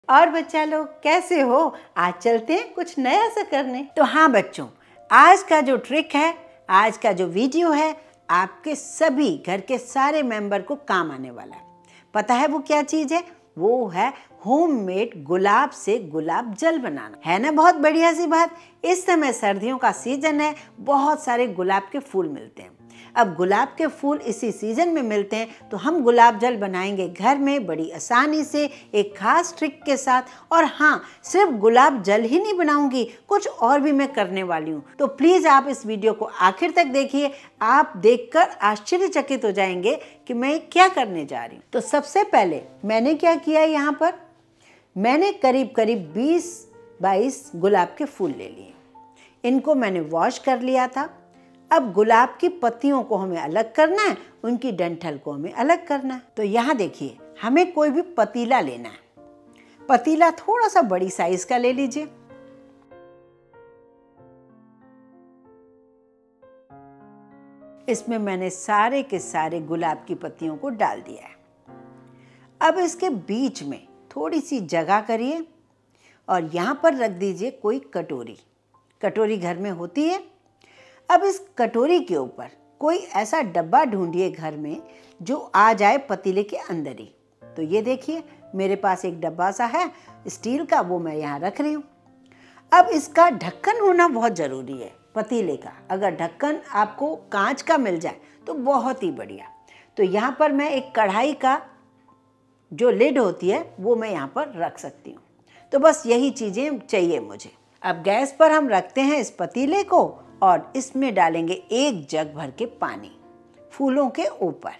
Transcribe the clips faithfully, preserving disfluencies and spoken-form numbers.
और बच्चा लोग कैसे हो? आज चलते हैं कुछ नया सा करने। तो हाँ बच्चों, आज का जो ट्रिक है, आज का जो वीडियो है, आपके सभी घर के सारे मेंबर को काम आने वाला है। पता है वो क्या चीज़ है? वो है होममेड गुलाब से गुलाब जल बनाना। है ना बहुत बढ़िया सी बात। इस समय सर्दियों का सीजन है, बहुत सारे गुलाब के फूल मिलते हैं। अब गुलाब के फूल इसी सीजन में मिलते हैं, तो हम गुलाब जल बनाएंगे घर में बड़ी आसानी से, एक खास ट्रिक के साथ। और हाँ, सिर्फ गुलाब जल ही नहीं बनाऊंगी, कुछ और भी मैं करने वाली हूँ। तो प्लीज़ आप इस वीडियो को आखिर तक देखिए, आप देखकर आश्चर्यचकित हो जाएंगे कि मैं क्या करने जा रही हूँ। तो सबसे पहले मैंने क्या किया, यहाँ पर मैंने करीब करीब बीस बाईस गुलाब के फूल ले लिए। इनको मैंने वॉश कर लिया था। अब गुलाब की पत्तियों को हमें अलग करना है, उनकी डंठल को हमें अलग करना है। तो यहाँ देखिए, हमें कोई भी पतीला लेना है। पतीला थोड़ा सा बड़ी साइज का ले लीजिए। इसमें मैंने सारे के सारे गुलाब की पत्तियों को डाल दिया है। अब इसके बीच में थोड़ी सी जगह करिए और यहाँ पर रख दीजिए कोई कटोरी। कटोरी घर में होती है। अब इस कटोरी के ऊपर कोई ऐसा डब्बा ढूंढिए घर में जो आ जाए पतीले के अंदर ही। तो ये देखिए, मेरे पास एक डब्बा सा है स्टील का, वो मैं यहाँ रख रही हूँ। अब इसका ढक्कन होना बहुत ज़रूरी है पतीले का। अगर ढक्कन आपको कांच का मिल जाए तो बहुत ही बढ़िया। तो यहाँ पर मैं एक कढ़ाई का जो लिड होती है वो मैं यहाँ पर रख सकती हूँ। तो बस यही चीज़ें चाहिए मुझे। अब गैस पर हम रखते हैं इस पतीले को और इसमें डालेंगे एक जग भर के पानी फूलों के ऊपर।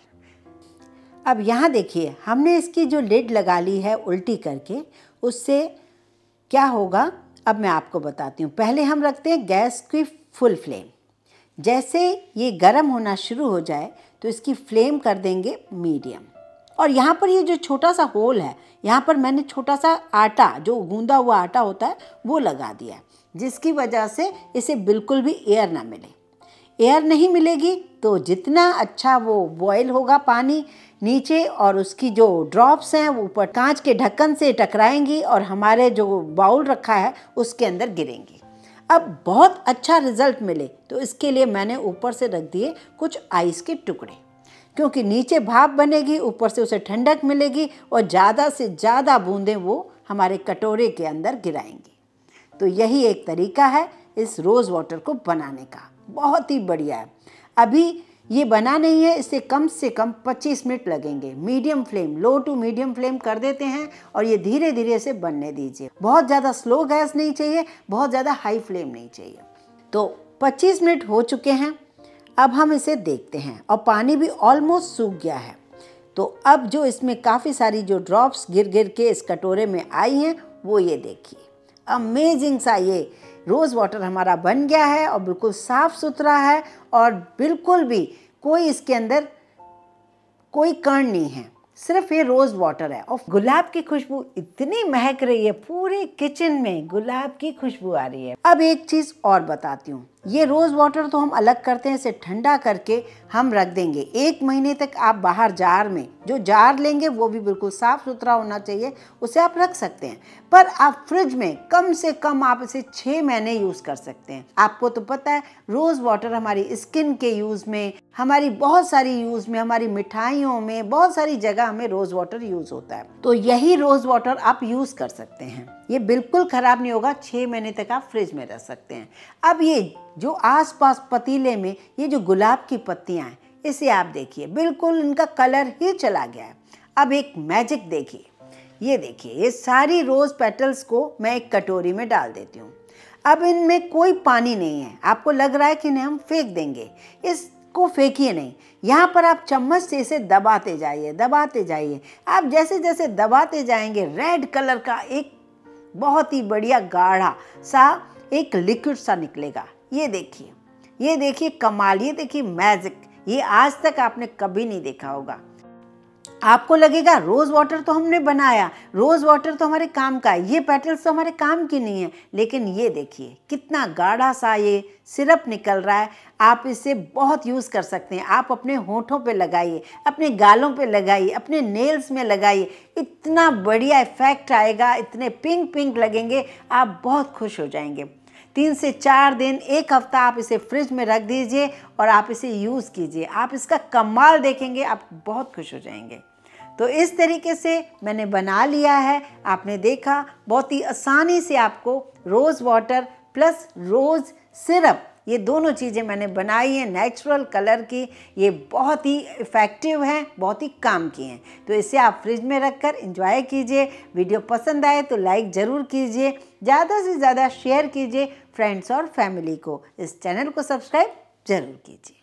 अब यहाँ देखिए, हमने इसकी जो लिड लगा ली है उल्टी करके, उससे क्या होगा अब मैं आपको बताती हूँ। पहले हम रखते हैं गैस की फुल फ्लेम। जैसे ये गर्म होना शुरू हो जाए तो इसकी फ्लेम कर देंगे मीडियम। और यहाँ पर ये जो छोटा सा होल है, यहाँ पर मैंने छोटा सा आटा, जो गूंदा हुआ आटा होता है, वो लगा दिया है, जिसकी वजह से इसे बिल्कुल भी एयर ना मिले। एयर नहीं मिलेगी तो जितना अच्छा वो बॉयल होगा पानी नीचे, और उसकी जो ड्रॉप्स हैं वो ऊपर कांच के ढक्कन से टकराएंगी और हमारे जो बाउल रखा है उसके अंदर गिरेंगी। अब बहुत अच्छा रिजल्ट मिले तो इसके लिए मैंने ऊपर से रख दिए कुछ आइस के टुकड़े, क्योंकि नीचे भाप बनेगी, ऊपर से उसे ठंडक मिलेगी और ज़्यादा से ज़्यादा बूंदें वो हमारे कटोरे के अंदर गिराएंगी। तो यही एक तरीका है इस रोज़ वाटर को बनाने का, बहुत ही बढ़िया है। अभी ये बना नहीं है, इससे कम से कम पच्चीस मिनट लगेंगे। Medium flame, low to medium flame कर देते हैं और ये धीरे धीरे से बनने दीजिए। बहुत ज़्यादा स्लो गैस नहीं चाहिए, बहुत ज़्यादा हाई फ्लेम नहीं चाहिए। तो पच्चीस मिनट हो चुके हैं। अब हम इसे देखते हैं और पानी भी ऑलमोस्ट सूख गया है। तो अब जो इसमें काफ़ी सारी जो ड्रॉप्स गिर गिर के इस कटोरे में आई हैं, वो ये देखिए, अमेजिंग सा ये रोज़ वाटर हमारा बन गया है और बिल्कुल साफ़ सुथरा है और बिल्कुल भी कोई इसके अंदर कोई कण नहीं है, सिर्फ ये रोज़ वाटर है। और गुलाब की खुशबू इतनी महक रही है, पूरे किचन में गुलाब की खुशबू आ रही है। अब एक चीज़ और बताती हूँ, ये रोज़ वाटर तो हम अलग करते हैं, इसे ठंडा करके हम रख देंगे। एक महीने तक आप बाहर जार में, जो जार लेंगे वो भी बिल्कुल साफ़ सुथरा होना चाहिए, उसे आप रख सकते हैं। पर आप फ्रिज में कम से कम आप इसे छः महीने यूज़ कर सकते हैं। आपको तो पता है रोज़ वाटर हमारी स्किन के यूज़ में, हमारी बहुत सारी यूज़ में, हमारी मिठाइयों में, बहुत सारी जगह हमें रोज़ वाटर यूज़ होता है। तो यही रोज़ वाटर आप यूज़ कर सकते हैं, ये बिल्कुल ख़राब नहीं होगा। छः महीने तक आप फ्रिज में रख सकते हैं। अब ये जो आसपास पतीले में ये जो गुलाब की पत्तियां हैं, इसे आप देखिए, बिल्कुल इनका कलर ही चला गया है। अब एक मैजिक देखिए, ये देखिए, ये सारी रोज़ पेटल्स को मैं एक कटोरी में डाल देती हूँ। अब इनमें कोई पानी नहीं है। आपको लग रहा है कि नहीं हम फेंक देंगे, इसको फेंकिए नहीं। यहाँ पर आप चम्मच से इसे दबाते जाइए, दबाते जाइए। आप जैसे जैसे दबाते जाएंगे, रेड कलर का एक बहुत ही बढ़िया गाढ़ा सा एक लिक्विड सा निकलेगा। ये देखिए, ये देखिए कमाल, ये देखिए मैजिक, ये आज तक आपने कभी नहीं देखा होगा। आपको लगेगा रोज़ वाटर तो हमने बनाया, रोज़ वाटर तो हमारे काम का है, ये पेटल्स तो हमारे काम की नहीं है, लेकिन ये देखिए कितना गाढ़ा सा ये सिरप निकल रहा है। आप इसे बहुत यूज़ कर सकते हैं। आप अपने होठों पे लगाइए, अपने गालों पे लगाइए, अपने नेल्स में लगाइए, इतना बढ़िया इफ़ेक्ट आएगा, इतने पिंक पिंक लगेंगे, आप बहुत खुश हो जाएंगे। तीन से चार दिन, एक हफ्ता आप इसे फ्रिज में रख दीजिए और आप इसे यूज़ कीजिए। आप इसका कमाल देखेंगे, आप बहुत खुश हो जाएंगे। तो इस तरीके से मैंने बना लिया है। आपने देखा बहुत ही आसानी से आपको rose water plus rose syrup, ये दोनों चीज़ें मैंने बनाई हैं नेचुरल कलर की। ये बहुत ही इफ़ेक्टिव हैं, बहुत ही काम की हैं। तो इसे आप फ्रिज में रखकर एंजॉय कीजिए। वीडियो पसंद आए तो लाइक ज़रूर कीजिए, ज़्यादा से ज़्यादा शेयर कीजिए फ्रेंड्स और फैमिली को। इस चैनल को सब्सक्राइब ज़रूर कीजिए।